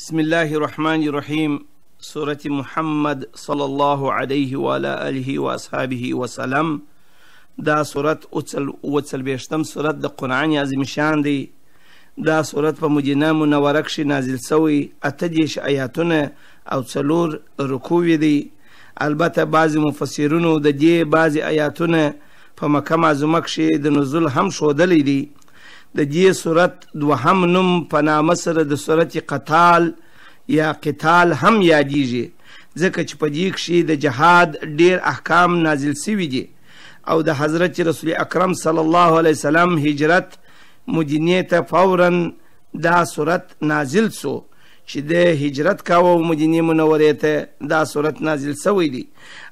بسم الله الرحمن الرحیم. سورة محمد صلی الله علیه و آله و اصحابه وسلم. دا سورت اوڅلوېښتم سورت د قرآن عظیم شان دی. دا سورت په مدینه منوره کښې نازل سوی، 38 آیاتونه او 4 رکوع دی. البته بعضې مفسرینو د دې بعضې آیاتونه په مکه معظمه کښې د نزول هم ښودلی دی. د دې سورت دوهم نوم په نامه سره د سورت قتال یا قتال هم یادیږي، ځکه چې په دې کښې د جهاد ډیر احکام نازل سوي دي او د حضرت رسول اکرم صلی الله علیه وسلم هجرت مدینې ته فورا دا سورت نازل سو چې د هجرت کاوه مدینې منورې ته دا سورت نازل سوی دی.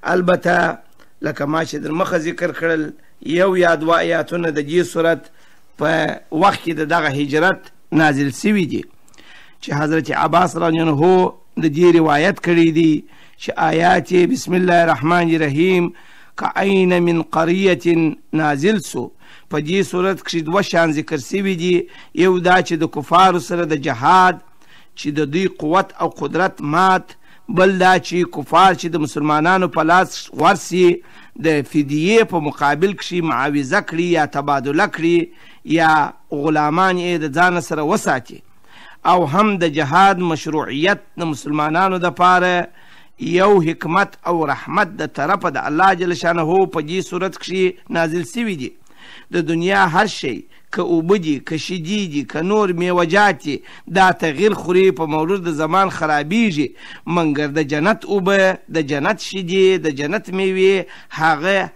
البته لکه ما چې در مخه ذکر کړل، یو یا دوه آیاتونه د دې سورت په وخت کې د دغه هجرت نازل سوي دي چې حضرت عباس رضی الله عنه د دې روایت کړی دی چې آیات بسم الله الرحمن الرحیم کعین من قریة نازل سو. په دې صورت کښې دوه شان ذکر سوي دي، یو دا چې د کفارو سره د جهاد چې د دوی قوت او قدرت مات، بل دا چې کفار چې د مسلمانانو په لاس ورسي د فدیې په مقابل کښې معاوضه کړي یا تبادله کړي یا غلامان یې د ځان سره وساتي، او هم د جهاد مشروعیت د مسلمانانو دپاره یو حکمت او رحمت د طرفه د الله جل شانه په دې صورت کښې نازل سوي دي. د دنیا هر شی که اوبه دي که شیدې دي که نور میوجات دي دا تغییر خوري، په مورد د زمان خرابیږي، منګر د جنت اوبه د جنت شیدې د جنت میوې هغه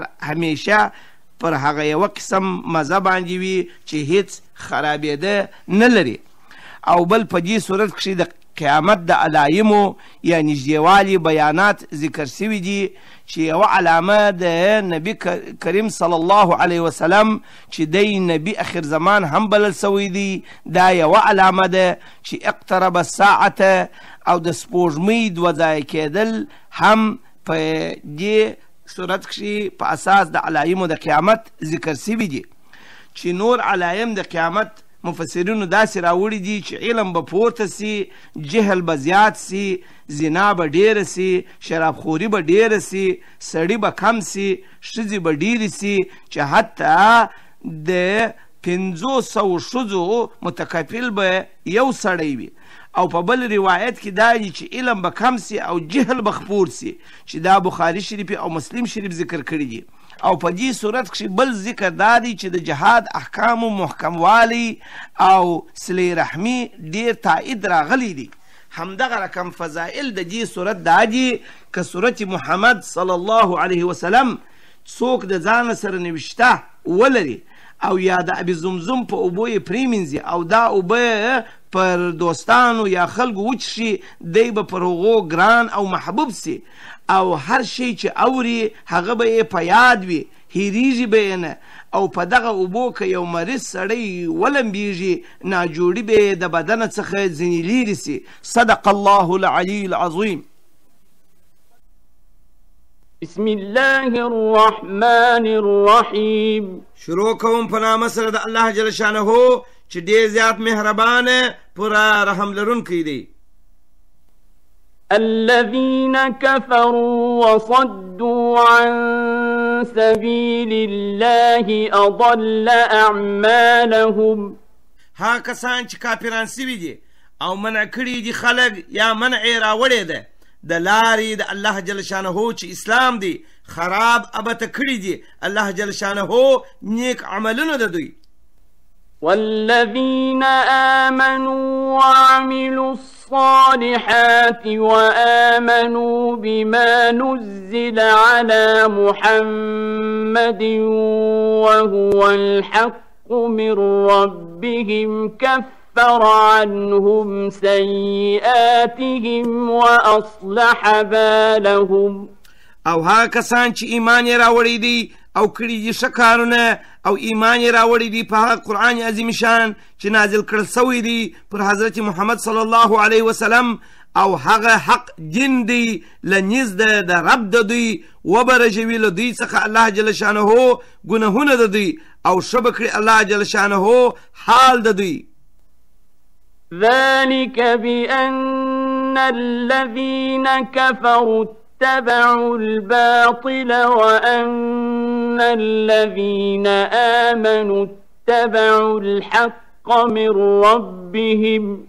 همیشه پر هغه یوه قسم مزه باندې وي چې هیڅ خرابېده نه لري. او بل په دې صورت کښې د قیامت د علایمو یا نږدېوالي بیانات ذکر سوي دي چې یوه علامه د نبي کریم صلی الله علیه وسلم چې دی نبي اخر زمان هم بلل سوی دی، دا یوه علامه ده چې اقترب الساعته او د سپوږمۍ دوه ځایه کېدل هم په دې صورت کښې په اساس د علایمو د قیامت ذکر سوي دي. چې نور علایم د قیامت مفسرینو داسې راوړي دي چې علم به پورته سي، جهل به زیات سي، زنا به ډیره سي، شرابخوري به ډیره سي، سړي به کم سي، ښځې به ډیرې سي، چې حتی د 500 ښځو متکفل به یو سړی وي. او په بل روایت کې دا دی چې علم به کم سي او جهل به خپور سي، چې دا بخاري شریف او مسلم شریف ذکر کړي دي. او په دې صورت کښې بل ذکر دا دی چې د جهاد احکامو محکموالی او صلې رحمي ډیر تایید راغلی دی. همدغه رقم فضائل د دې صورت دا دي که صورت محمد صلی الله علیه وسلم څوک د ځان سره نوشته ولري او یا د ابي زمزم په اوبو یې پرېمینځي او دا اوبه پر دوستانو یا خلکو وچښي، دی به پر هغو ګران او محبوب سي، او هر شی چې اوري هغه به یې په یاد وي، هیریږي به یې نه. او په دغه اوبو که یو مریض سړی ولمبیږي ناجوړي به یې د بدنه څخه ځینې لیرې سي. صدق الله العلی العظیم. بسم الله الرحمن الرحیم. شروع کوم په نامه سره د الله جل شانه چې ډېر زیات مهربانه پوره رحم لرونکی دی. الذين كفروا وصدوا عن سبيل الله أضل أعمالهم. ها کسان چې کافران سوي دي او منع کړي دي خلک یا منع یې راوړې ده د لارې د الله جل شانه چې اسلام دی، خراب ابته کړي دي الله جل شانه نیک عملونه د دوی. والذين آمنوا وعملوا الصالحات وآمنوا بما نزل على محمد وهو الحق من ربهم كفر عنهم سيئاتهم وأصلح بالهم. او ها کسان چې ایمان یې راوړی دی او کړي دي ښه کارونه او ایمان یې راوړی دی په هغه قرآن عظیم شان چې نازل کړل سوی دی پر حضرت محمد صلی الله علیه وسلم، او هغه حق دین دی له نزد د رب د دوی، وبرژوي له دوی څخه الله جل شانه ګناهونه د دوی، او ښه به کړي الله جل شانه حال د دوی. ذلك بأن الذين كفروا اتبعوا الباطل وأن الذين آمنوا اتبعوا الحق من ربهم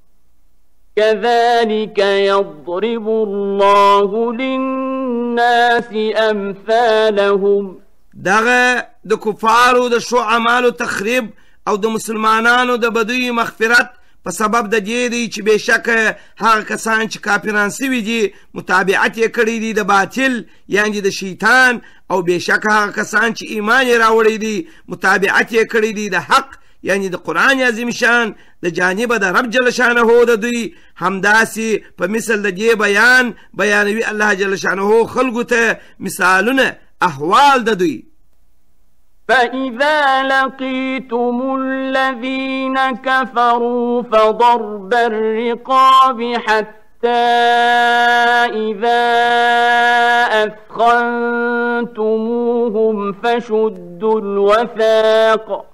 كذلك يضرب الله للناس أمثالهم. دغه د کفارو د شو اعمالو تخریب او د مسلمانانو د بدوی مغفرت په سبب د دې دی چې بېشکه هغه کسان چې کافران سوي دي متابعت یې کړی دی د باطل یعنې د شیطان، او بېشکه هغه کسان چې ایمان یې راوړی دی متابعت یې کړی دی د حق یعنې د قرآن عظیم شان د جانبه د رب جل شانه د دوی. همداسې په مثل د دې بیانوي الله جل شانه خلکو ته مثالونه احوال د دوی. فإذا لقيتم الذين كفروا فضرب الرقاب حتى إذا أثخنتموهم فشدوا الوثاق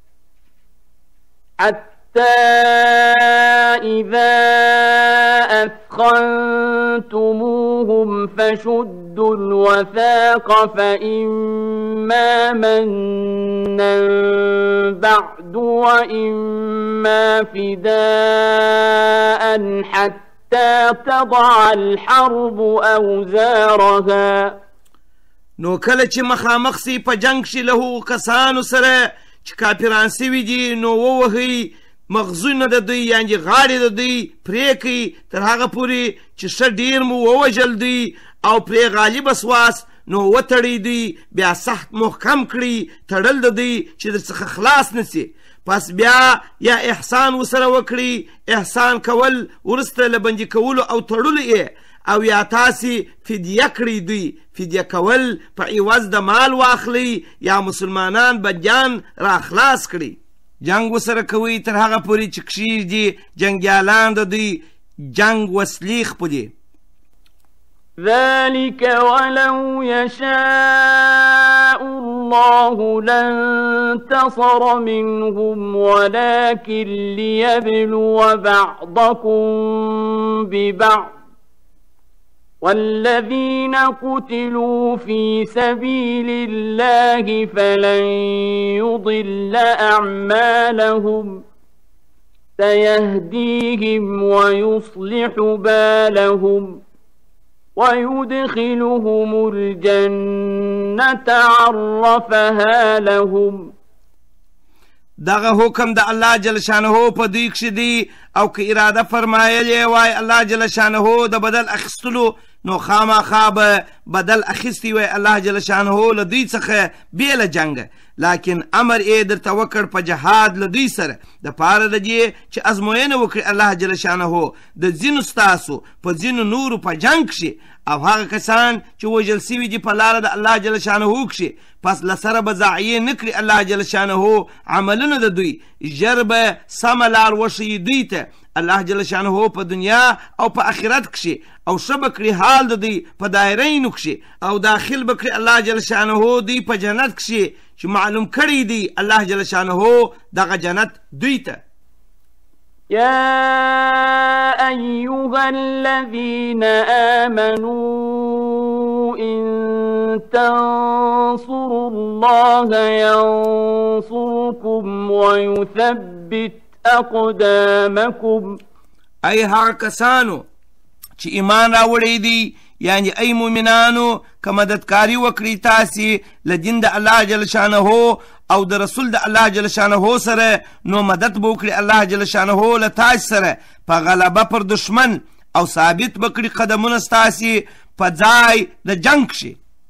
فإما منا بعد وإما فداء حتى تضع الحرب أوزارها. نو کله چې مخامخ سي په جنگ شي له کسانو سره چې کافران سوي دي نو ووهئ مغزونه د دوی یعنې غاړې د دوی پرې کړئ تر هغه پورې چې ښه ډېر مو ووژل دوی او پرې غالبه سواست نو وتړئ دوی بیا سخت محکم کړئ تړل د دوی چې درڅخه خلاص نسي. پس بیا یا احسان ورسره وکړئ، احسان کول وروسته له بندي کولو او تړلو یې، او یا تاسې فدیه کړئ دوی. فدیه کول په عوض د مال واخلئ یا مسلمانان بندیان را خلاص کړئ. جنگ ورسره کوئ تر هغه پورې چې کښېږدي جنګیالان د دوی جنگ وسلې خپلې. ذلك ولو يشاء الله لانتصر منهم ولكن ليبلو بعضكم ببعض والذين قتلوا في سبيل الله فلن يضل أعمالهم سيهديهم ويصلح بالهم ويدخلهم الجنة عرفها لهم. دغه حکم د الله جل شانه په دوی کښې دی، او که اراده فرمایلې وای الله جل شانه د بدل اخیستلو نو خامخا به بدل اخیستی وای الله جل شانه له دوی څخه بې له جنګه، لکن امر یې درته وکړ په جهاد له دوی سره دپاره د دې چې ازموینه وکړي الله جل شانه د ځینو ستاسو په ځینو نورو په جنګ کښې، او هغه کسان چې وژل سوي دي په لاره د الله جل شانه کښې پس له سره به ضایع نه کړي الله جل شانه عملونه د دوی، ژر به سمه لار وښیي دوی ته الله جل شانه په دنیا او په آخرت کښې، او ښه به کړي حال د دوی په دایرینو کښې، او داخل به کړي الله جل شانه دوی په جنت کښې چې معلوم کړی دی الله جل شانه دغه جنت دوی ته. يا أيها الذين آمنوا إن تنصروا الله ينصركم ويثبت أقدامكم. أي هغه کسانو چې ایمان راوړی دي یعنې ای مؤمنانو که مددکاري وکړي تاسې له دین د الله جل شانه او د رسول د الله جل شانه سره نو مدد به وکړي الله جل شانه له تاسې سره په غلبه پر دشمن، او ثابت به کړي قدمونه ستاسې په ځای د جنګ کښې.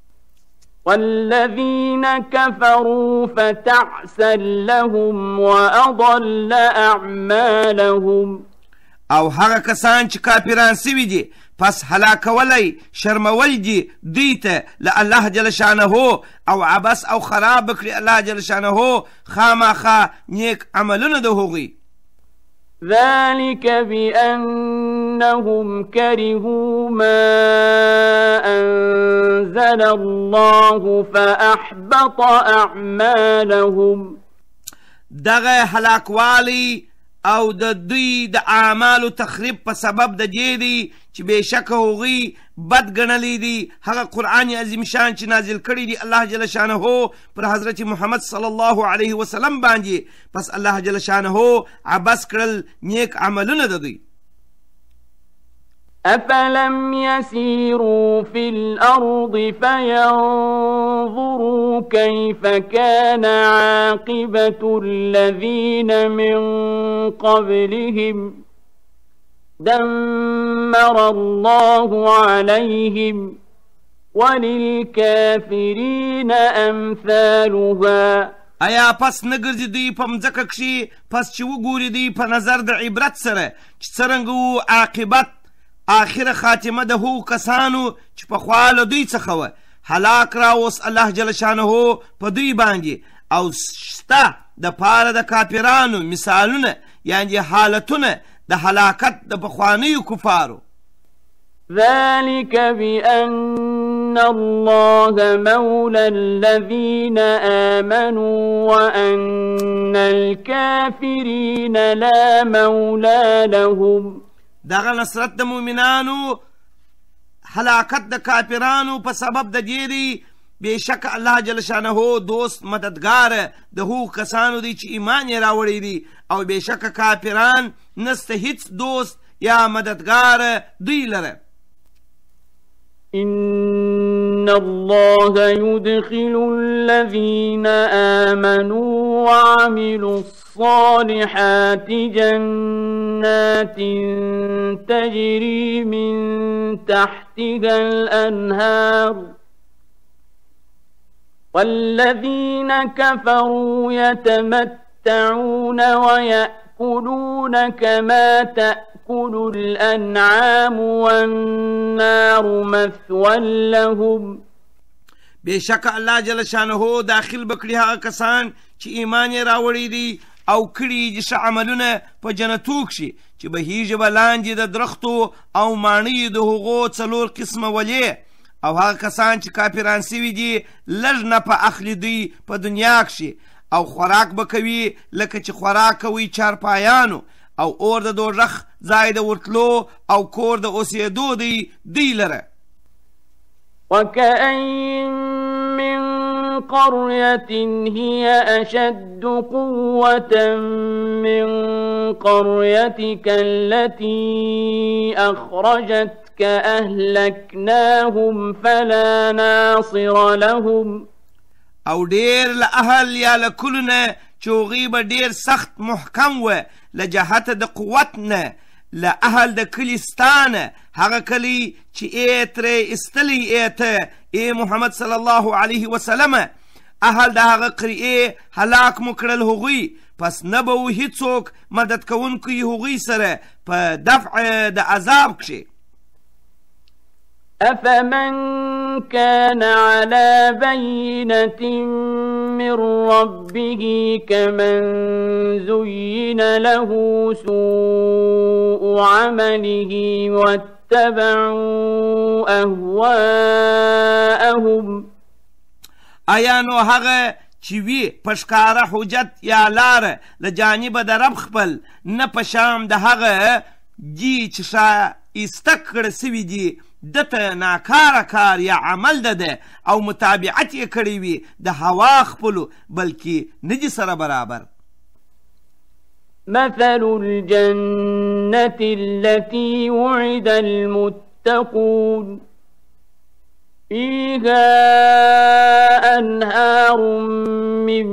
والذين كفروا فتعسا لهم وأضل أعمالهم. او هغه کسان چې کافران سوي دي پس هلاکولی شرمول دي دوی ته له الله جل شانه، او عبس او خراب بکړي الله جل شانه خامخا نیک عملونه د هغوی. ذلك بأنهم كرهوا ما أنزل الله فأحبط أعمالهم. دغه هلاکوالی او د دوی د اعمالو تخریب په سبب د دې دی چې بېشکه هغوی بد ګڼلی دي هغه قرآن عظیم شان چې نازل کړی دی الله جل شانه پر حضرت محمد صلی الله علیه وسلم باندې، پس الله جل شانه عبس کړل نیک عملونه د دوی. أفلم يسيروا في الأرض فينظروا كيف كان عاقبة الذين من قبلهم دمر الله عليهم وللكافرين أمثالها. ایا پس نګرځي دوی په مځکه کښې پس چې وګوري دوی په نظر د عبرت سره چې څرنګه و عاقبت آخر خاتمه د هغو کسانو چې پخوا له دوی څخه وه هلاک راوست الله جل شانه په دوی باندې، او شته د پاره د کافرانو مثالونه یعنې حالتونه د هلاکت د پخوانیو کفارو. ذلك بأن الله مولى الذين آمنوا وأن الكافرين لا مولى لهم. دغه نصرت د مؤمنانو هلاکت د کافرانو په سبب د دې دی بېشکه الله جل شانه دوست مددگار د هغو کسانو دی چې ایمان یې راوړی دی، او بېشکه کافران نسته هیڅ دوست یا مددگار دوی لره. إن الله يدخل الذين آمنوا وعملوا الصالحات جنات تجري من تحتها الأنهار والذين كفروا يتمتعون ويأكلون كما تأكل الأنعام والنار مثوى لهم. بېشکه الله جل شانه داخل بکړي هغه کسان چې ایمان یې راوړی دي او کړي دي ښه عملونه په جنتو کښې چې بهیږي به لاندې د درختو او ماڼیو د هغو 4 قسمه ولې، او هغه کسان چې کافران سوي دي لږ نفع اخلي دوی په دنیا کښې، او خوراک به کوي لکه چې خوراک کوي چارپایانو، او اور د دوزخ ځای د ورتلو او کور د اوسېدو دی دوی لره. وكأين من قرية هي أشد قوة من قريتك التي أخرجتك أهلكناهم فلا ناصر لهم. او ډېر له اهل یا له کلو نه چې هغوی به ډېر سخت محکم وه له جهته د قوت نه، له اهل د کلي ستا نه هغه کلی چې ترې ایستلی ته ای محمد صلی الله علیه وسلم، اهل د هغه قریې هلاک مو کړل هغوی، پس نه به و هیڅوک مدد کوونکی هغوی سره په دفع د عذاب کښې. أفمن كان على بينة من ربه كمن زين له سوء عمله واتبعوا أهواءهم. آیا نو هغه چې وي په ښکاره حجت یا لاره له جانبه د رب خپل نه په شام د هغه دي چې شایسته کړه سوي دي دته ناکاره کار یا عمل ده او متابعت یې کړی وي د هوا خپلو، بلکې نه دي سره برابر. مثل الجنة التي وعد المتقون فيها أنهار من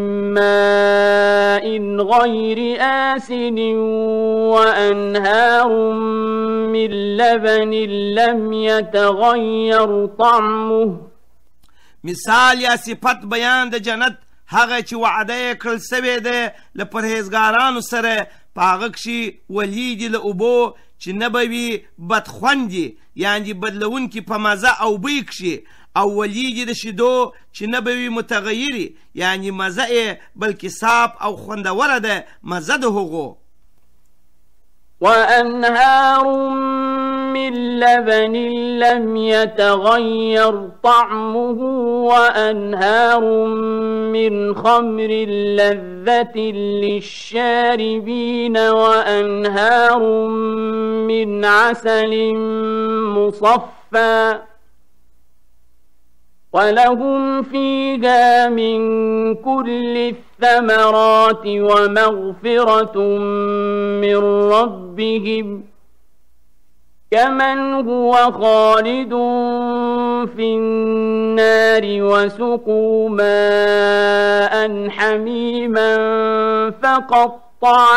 ماء غير آسن وأنهار من لبن لم يتغير طعمه. مثال یا صفت بیان د جنت هغه چې وعده یې کړل سوې ده له پرهیزګارانو سره، په هغه کښې ولیدي له اوبو چې نه به وي بدخوندي یعنې بدلونکي په مزه او بوی کښې، او ولیدي د شیدو چې نه به وي متغیري یعنې مزه یې بلکې صاف او خوندوره ده مزه د هغو. وأنهار من لبن لم يتغير طعمه وأنهار من خمر لذة للشاربين وأنهار من عسل مصفى ولهم فيها من كل الثمرات ومغفرة من ربهم كمن هو خالد في النار وسقوا ماء حميما فقطع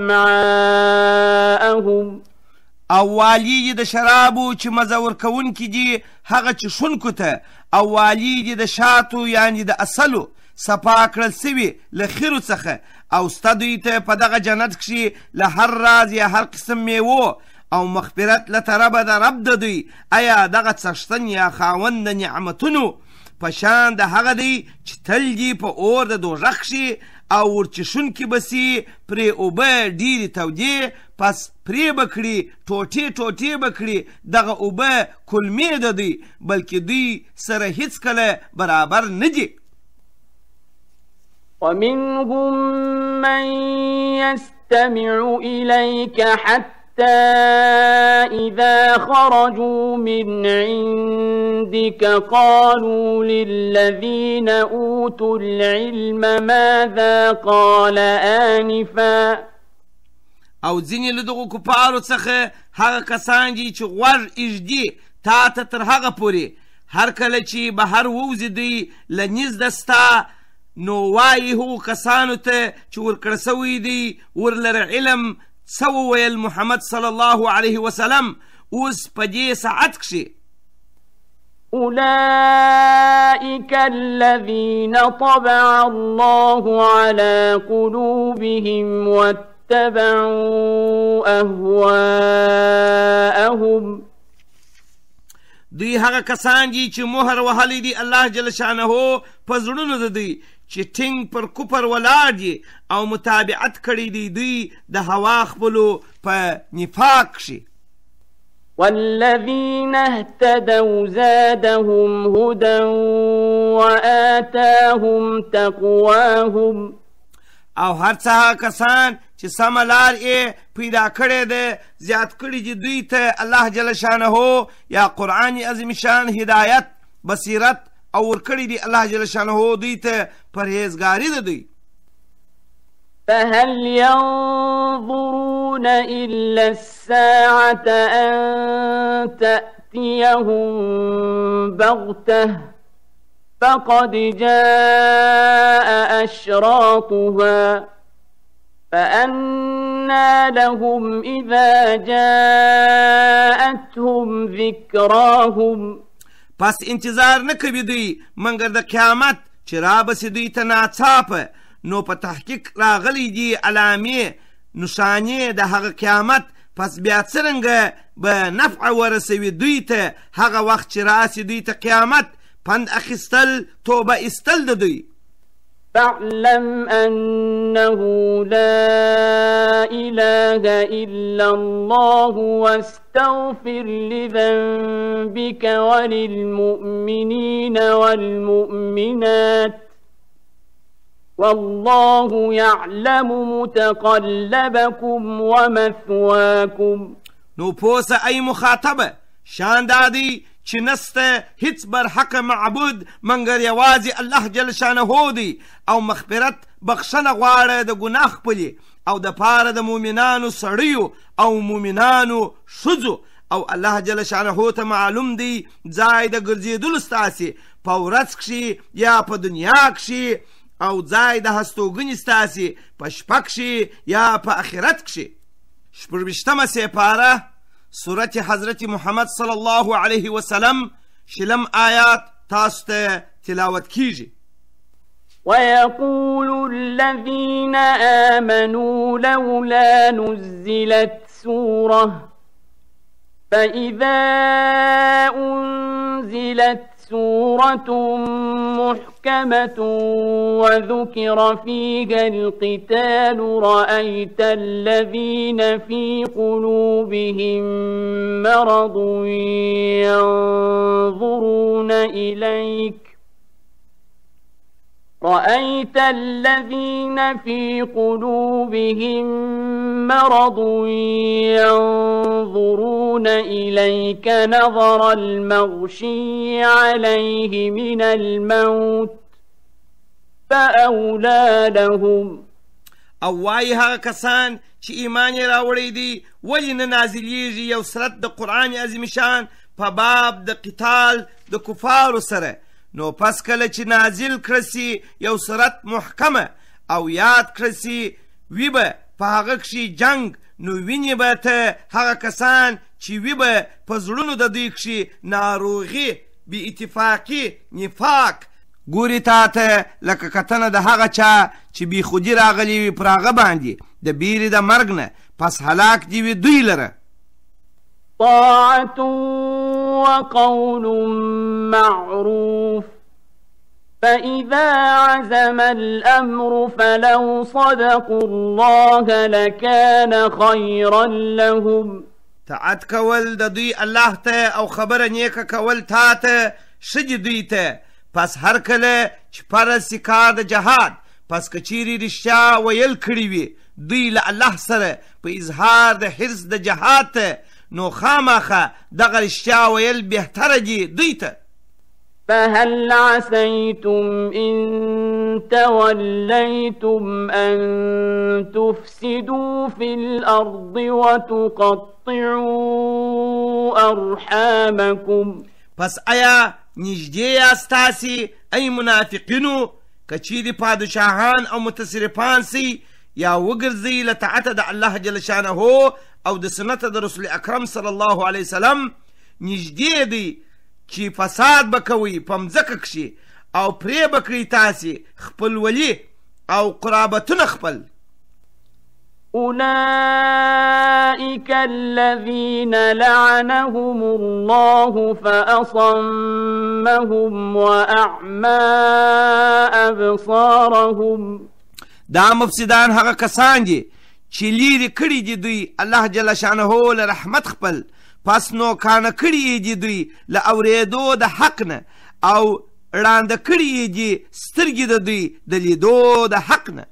أمعاءهم او والی د شرابو چې مزه ورکوونکي دي هغه چښونکو ته او والی دي د شاتو یعنې د اصلو صفا کړل سوي له خیرو څخه او سته دوی ته په دغه جنت کښې له هر راز یا هر قسم میوو او مغفرت له طرفه د رب د دوی آیا دغه څښتن یا خاوند د نعمتونو په شان د هغه دی چې تل دي په اور د دوژخ کښې او ورچښونکي به سي پرې اوبه ډېرې تودې پس پرې به کړي ټوټې ټوټې به کړي دغه اوبه کلمې د دوی بلکې دوی سره هیڅکله برابر نه دي ومنهم من يستمع إليك حتى إذا خرجوا من عندك قالوا للذين أوتوا العلم ماذا قال آنفا او ځینې له دغو کفارو څخه هغه کسان دي چې غوږ ایږدي تا ته تر هغه پورې هر کله چې بهر ووځي دوی له نیز د ستا نو وایي هغو کسانو ته چې ورکړه سوی دی ورلره علم څه وویل محمد صلی الله علیه وسلم اوس په دې ساعت کښې أولئك الذين طبع الله على قلوبهم واتبعوا أهواءهم دوی هغه کسان دي چې مهر وهلی دي الله جل شانه په زړونو د دوی چې ټینګ پر کفر ولاړ دي او متابعت کړی دي دوی د هوا خپلو په نفاق کښې والذين اهتدوا زادهم هدى وآتاهم تقواهم او هر څه هغه کسان چې سمه لار یې پیدا کړې ده زیات کړي دي دوی ته الله جل شانه یا قرآن عظیم شان هدایت بصیرت او ورکړي دي الله جل شانه دوی ته پرهیزګاري ده دوی فهل ينظرون إلا الساعة أن تأتيهم بغتة فقد جاء أشراطها فأنى لهم إذا جاءتهم ذكراهم پس انتظار نه کوي دوی مګر د قیامت چې رابسې دوی ته ناڅاپه نو په تحقیق راغلی دي علامې نښانې د هغه قیامت پس بیا څرنګه به نفع ورسوي دوی ته هغه وخت چې راسي دوی ته قیامت پند اخیستل توبه ایستل د دوی فاعلم أنه لا إله إلا الله واستغفر لذنبك وللمؤمنين والمؤمنات والله يعلم متقلبكم ومثواكم نو پوسه ای مخاطبه شان دادی چې نسته هیڅ برحق معبود منګر یوازې الله جل شانه دی او مغفرت بخښنه غواړه د ګناه خپلې او د پاره د مؤمنانو سړیو او مؤمنانو ښځو او الله جل شانه ته معلوم دی ځای د ګرځېدلو ستاسې په ورځ کښې یا په دنیا کښې او ځای د هستوګنې ستاسې په شپه کښې یا په آخرت کښې شپږویشتمه سپاره سورت حضرت محمد صلی الله علیه وسلم شلم آیات تاسو ته تلاوت کیږي ويقول الذين آمنوا لولا نزلت سورة فإذا أنزلت سورة محكمة محكمة وذكر فيها القتال رأيت الذين في قلوبهم مرض ينظرون إليك نظر المغشي عليه من الموت فأولى لهم. او وای هغه کسان چې ایمان یې راوړی دی ولې نه نازلیږي یو سورت د قرآن عظیم شان په باب د قتال د کفارو سره، نو پس کله چې نازل کړه سي یو سورت محکمه او یاد کړه سي وي به په هغه کښې جنګ، نو وینې به ته هغه کسان چې وي به په زړونو د دوی کښې ناروغي، بې اتفاقي، نفاق، ګوري تا ته لکه کتنه د هغه چا چې بې خودي راغلی وي پر هغه باندې د بیرې د مرګ نه، پس هلاک دي وي دوی لره. طاعة وقول معروف فإذا عزم الأمر فلو صدقوا الله لكان خيرا لهم. طاعت کول د دوی الله ته او خبره نیکه کول تا ته ښه دي دوی ته، پس هر کله چې فرض سي کار د جهاد، پس که چیرې رښتیا ویل کړي وي دوی له الله سره په اظهار د حرص د جهاد ته، نو خامخه دغه رښتیا ویل بهتره دي دوی ته. فهل عسيتم إن توليتم أن تفسدوا في الأرض وتقطعوا أرحامكم. پس آیا نږدې یاست تاسې ای منافقینو که چیرې پادشاهان او متصرفان سئ یا وګرځئ له طاعته د الله جل شانه او د سنت د رسول اکرم صلی الله علیه وسلم، نږدې دی چې فساد به کوئ په مځکه کښې او پرې به کړئ تاسې خپلولي او قرابتونه خپل. أولئك الذين لعنهم الله فأصمهم وأعمى أبصارهم. دا مفسدان هغه کسان دي چې لیرې کړي دي دوی الله جل شانه له رحمت خپل، پس نو کانه کړي دي دوی له اورېدو د حق نه او ړانده کړي دي سترګې د دوی د لیدو د حق نه.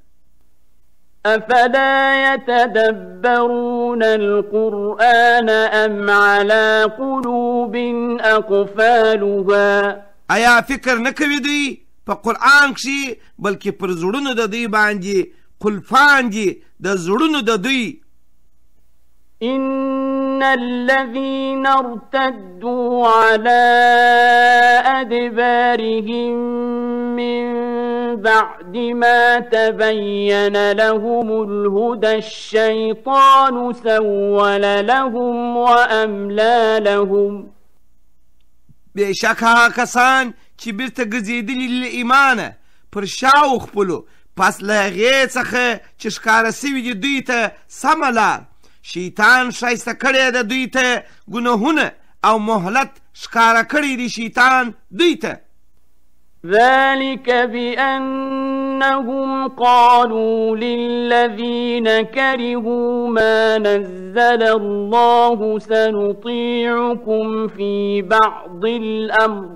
أفلا يتدبرون القرآن أم على قلوب أقفالها. آیا فکر نه کوي دوی په قرآن کښې بلکې پر زړونو د دوی باندې قلفان دي د زړونو د دوی. إن الذين ارتدوا على أدبارهم من بعد ما تبين لهم الهدى الشيطان سول لهم وأملى لهم. بېشک هغه کسان چې بیرته ګرځېدلي له ایمانه پر شاو خپلو، پس له هغې څخه چې ښکاره سوي دي دوی ته سمه لار، شیطان ښایسته کړی ده دوی ته ګناهونه او مهلت ښکاره کړی دی شیطان دوی ته. ذلك بأنهم قالوا للذين كرهوا ما نزل الله سنطيعكم في بعض الأمر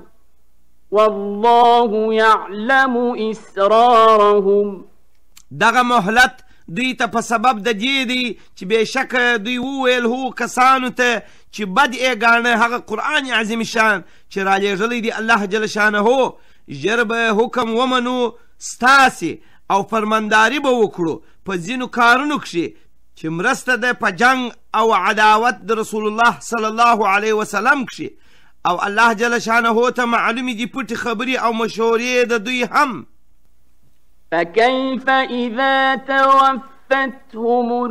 والله يعلم إسرارهم. دغه مهلت دوی ته په سبب د دې دی چې بېشکه دوی وویل هو کسانو ته چې بد یې ګاڼه هغه قرآن عظیم شان چې رالیږلی دی الله جل شانه، ژر به حکم ومنو ستاسې او فرمانداري به وکړو په ځینو کارونو کښې چې مرسته ده په جنګ او عداوت د رسول الله صلی الله علیه وسلم کښې، او الله جل شانه ته معلومې دي پټې خبرې او مشورې د دوی هم. فكيف إذا توفتهم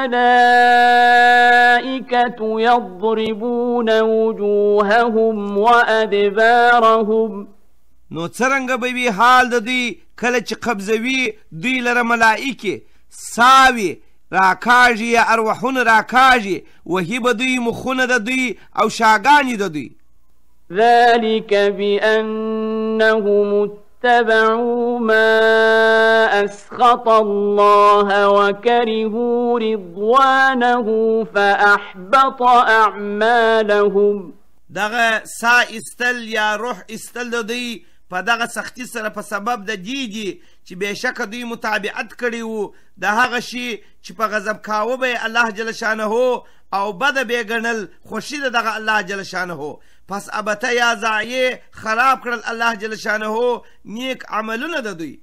الملائكة يضربون وجوههم وأدبارهم. نو څرنګه به وي حال د دوی کله چې قبضوي دوی لره ملائکې ساوي راکاږي یا ارواحونه راکاږي، وهي به دوی مخونه د دوی او شاګانې د دوی. ذلك بأنهم واتبعوا ما أسخط الله وكرهوا رضوانه فأحبط أعمالهم. دغه سا استل یا روح استل د دوی په دغه سختی سره په سبب د دې دي چې بېشکه دوی متابعت کړي وو د هغه شي چې په غضب کاوه به یې الله جل شانه او بده بې ګڼل خوښي د دغه الله جل شانه پس البته یا ضایع خراب کړل الله جل شانه نیک عملونه د دوی.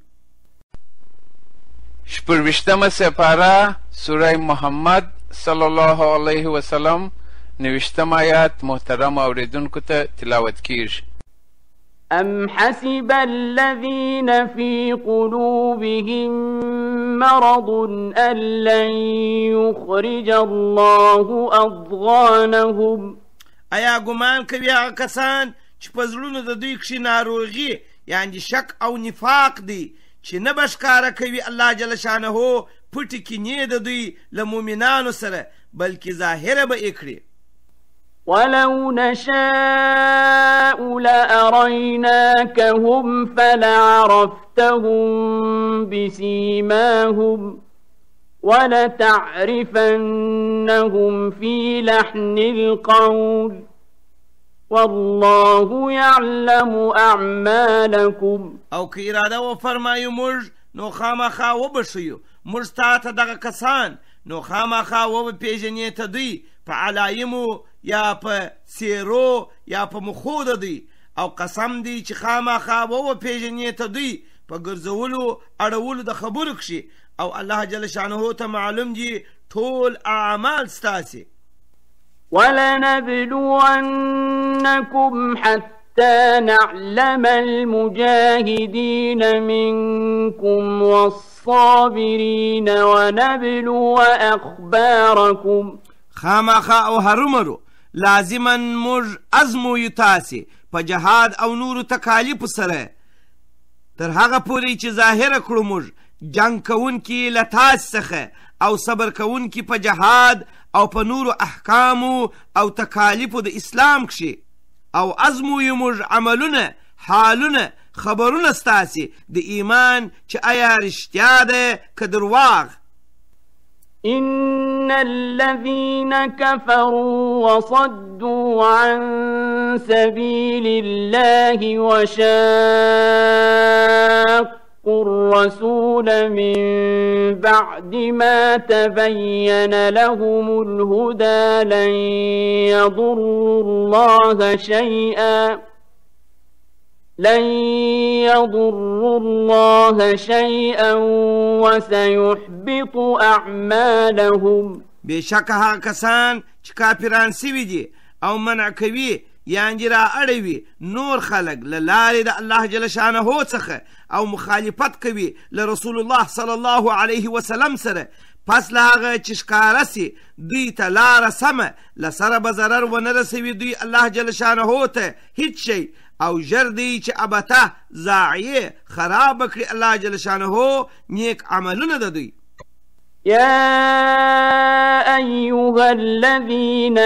شپږویشتمه سپاره سوره محمد صلی الله علیه وسلم 90 آیات محترم اوریدونکو ته تلاوت کیږي. أم حسب الذين في قلوبهم مرض أن لن يخرج الله أضغانهم. ایا ګمان کوي هغه کسان چې په زړونو د دوی کښې ناروغي یعنې شک او نفاق دی چې نه به ښکاره کوي الله جل شانه پټې کینې د دوی له مؤمنانو سره بلکې ظاهره به یې کړي. ولو نشاء لأريناكهم فلعرفتهم بسيماهم ولتعرفنهم في لحن القول والله يعلم أعمالكم. او که اراده وفرمایو موږ نو خامخا وبښیو موږ تا ته دغه کسان نو خامخا وبپېژنې ته دوی په علایمو یا په څېرو یا په مخو د دوی او قسم دی چې خامخا وپېژنې ته دوی په ګرځولو اړولو د خبرو کښې او الله جل شانه ته معلوم دي ټول اعمال ستاسې. ولنبلونكم حتى نعلم المجاهدين منكم والصابرين ونبلو أخباركم. خامخا او هرومرو لازما موږ ازمویو تاسې په جهاد او نورو تکالیفو سره تر هغه پورې چې ظاهره کړو موږ جنګ کوونکي له تاسې څخه او صبر کوونکي په جهاد او په نورو احکامو او تکالیفو د اسلام کښې او ازمویو موږ عملونه حالونه خبرونه ستاسې د ایمان چې آیا رښتیا ده که درواغ. إن الذين كفروا وصدوا عن سبيل الله وشاقوا الرسول من بعد ما تبين لهم الهدى لن يضروا الله شيئا وسيحبط أعمالهم. بېشکه هغه کسان چې کافران سوي دي او منع کوي یعنې را اړوي نور خلق له لارې د الله جل شانه څخه او مخالفت کوي له رسول الله صلی الله علیه وسلم سره پس له هغه چې ښکاره سي دوی ته لاره سمه له سره به ضرر ونه رسوي دوی الله جل شانه ته هیڅ شی او ژر دی چې البته ضایع خراب کړي الله جل شانه نیک عملونه د دوی. يا أيها الذين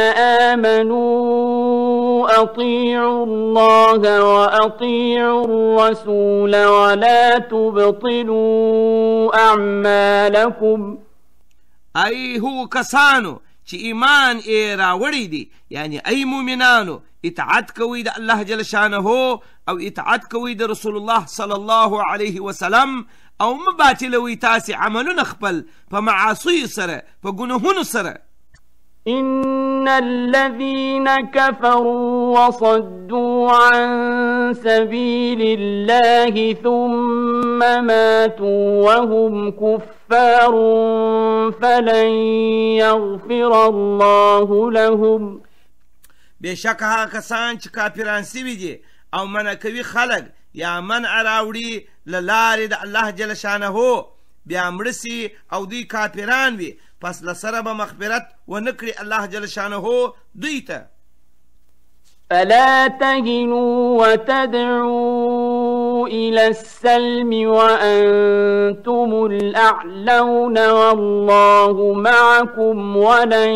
آمنوا أطيعوا الله وأطيعوا الرسول ولا تبطلوا أعمالكم. ای هو کسانو چې ایمان یې راوړی دي یعنی ای مؤمنانو اطاعت کوئ د الله جل شانه او اطاعت کوئ د رسول الله صلی الله علیه وسلم او مه باطلوئ تاسې عملونه خپل په معاصیو سره په ګناهونو سره. إن الذين كفروا وصدوا عن سبيل الله ثم ماتوا وهم كفار فلن يغفر الله لهم. بېشکه هغه کسان چې کافران سوي دي او منع کوي خلک یا منع راوړي له لارې د الله جل شانه بیا مړه سي او دوی کافران وي پس له سره به مغفرت ونه کړي الله جل شانه دوی ته. فلا تهنوا وتدعوا إلى السلم وأنتم الأعلون والله معكم ولن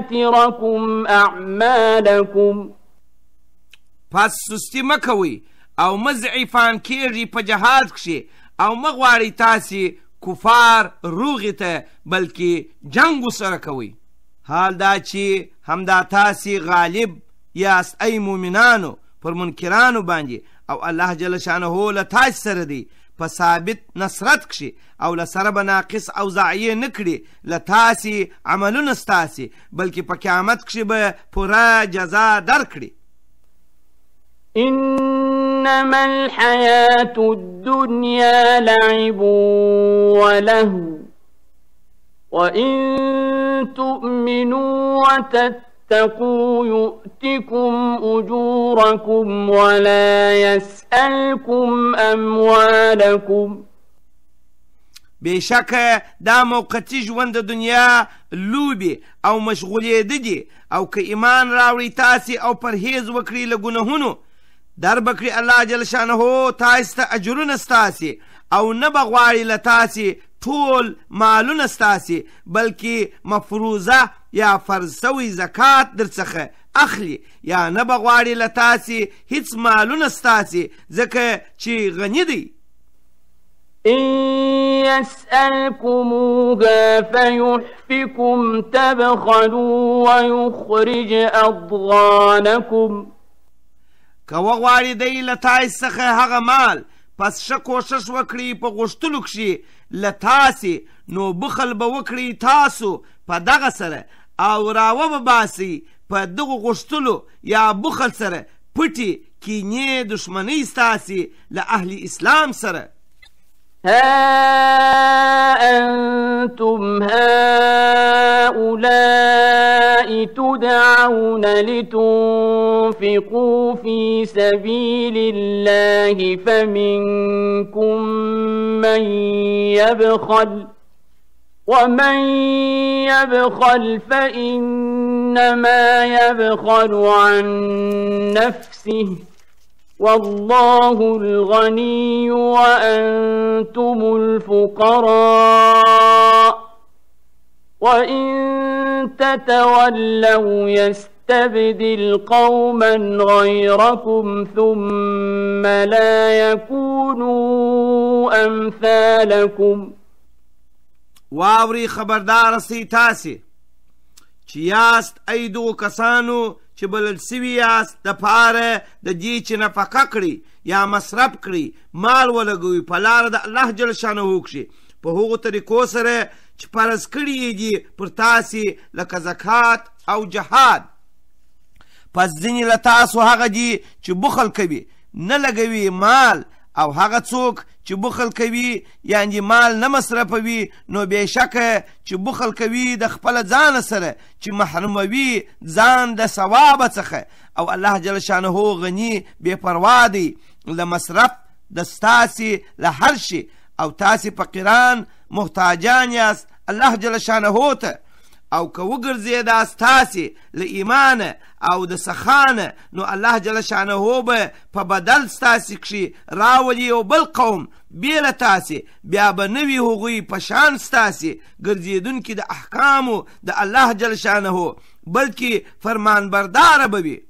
يتركم أعمالكم. پس سستی مکوئ او مه ضعیفان کیږي په جهاد کښې او مه غواړئ تاسې کفار روغې ته بلکې جنګ ورسره کوئ. حال دا چې همدا تاسې غالب یاست ای مؤمنانو پر منکرانو باندې او الله جل شانه له تاسې سره دی په ثابت نصرت کښې او له سره به ناقص او ضایع نه کړي له تاسې عملونه ستاسې بلکې په قیامت کښې به پوره جزا درکړي. إنما الحياة الدنيا لعب ولهو وإن تؤمنوا وتتقوا يؤتكم أجوركم ولا يسألكم أموالكم. بېشکه دا موقتي ژوند د دنیا لوبې او مشغولېده دي او که ایمان راوړئ تاسې او پرهیز وکړئ له ګناهونو در بکړي الله جل شانه تاسې ته اجرونه ستاسې او نه به غواړي له تاسې ټول مالونه ستاسې بلکې مفروضه یا فرض سوی زکات در څخه اخلي یا نه به غواړي له تاسې هیڅ مالونه ستاسې ځکه چې غني دی. إن يسألكموها فيحفكم تبخلوا ويخرج أضغانكم. که وغواړي دی له تاسې څخه هغه مال پس ښه کوښښ وکړي په غوښتلو کښې له تاسې نو بخل به وکړي تاسو په دغه سره او راوه به باسئ په دغو غوښتلو یا بخل سره پټې کینې دښمنۍ ستاسې له اهل اسلام سره. ها أنتم هؤلاء تدعون لتنفقوا في سبيل الله فمنكم من يبخل ومن يبخل فإنما يبخل عن نفسه والله الغني وأنتم الفقراء وإن تتولوا يستبدل قوما غيركم ثم لا يكونوا أمثالكم. واوري خبردار سي تاسي چې یاست ای دغو کسانو چې بلل سوي یاست د پاره د دې چې نفقه کړي یا مصرف کړي مال ولګوي په لاره د الله جل شانه کښې په هغو طریقو سره چې فرض کړي دي پر تاسې لکه زکات او جهاد. پس ځینې له تاسو هغه دي چې بخل کوي نه لګوي مال او هغه څوک چې بخل کوي یعنې مال نه مصرفوي نو بېشکه چې بخل کوي د خپله ځانه سره چې محروموي ځان د ثوابه څخه او الله جل شانه غني بې پروا دی له مصرف د ستاسې له هر شي او تاسې فقیران محتاجان یاست الله جل شانه ته او که وګرځېداست تاسې له ایمانه او د سخانه نو الله جل شانه به په بدل ستاسې کښې راولي یو بل قوم بې له تاسې بیا به نه وي هغوی په شان ستاسې ګرځېدونکي د احکامو د الله جل شانه بلکې فرمانبرداره به وي.